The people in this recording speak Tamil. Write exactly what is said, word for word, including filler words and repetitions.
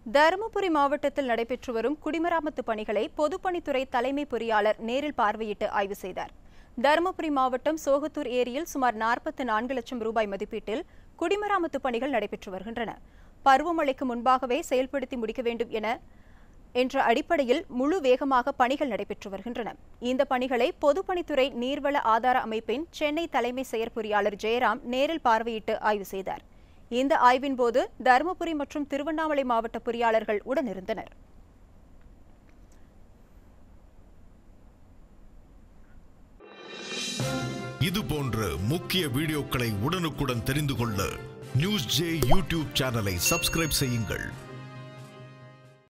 தருமபுரி மாவட்டத்தில் நடைபெற்று வரும் குடிமராமத்து பணிகளை பொதுப்பணித்துறை தலைமை பொறியாளர் நேரில் பார்வையிட்டு ஆய்வு செய்தார். தருமபுரி மாவட்டம் சோகத்தூர் ஏரியில் சுமார் நாற்பத்தி நான்கு லட்சம் ரூபாய் மதிப்பீட்டில் குடிமராமத்து பணிகள் நடைபெற்று வருகின்றன. பருவமழைக்கு முன்பாகவே செயல்படுத்தி முடிக்க வேண்டும் என என்ற அடிப்படையில் முழு வேகமாக பணிகள் நடைபெற்று வருகின்றன. இந்த பணிகளை பொதுப்பணித்துறை நீர்வள ஆதார அமைப்பின் சென்னை தலைமை செயற்பொறியாளர் ஜெயராம் நேரில் பார்வையிட்டு ஆய்வு செய்தார். இந்த ஆய்வின் போது தருமபுரி மற்றும் திருவண்ணாமலை மாவட்ட பொறியாளர்கள் உடனிருந்தனர். இது போன்ற முக்கிய வீடியோக்களை உடனுக்குடன் தெரிந்து கொள்ள நியூஸ் ஜே யூடியூப் சேனலை சப்ஸ்கிரைப் செய்யுங்கள்.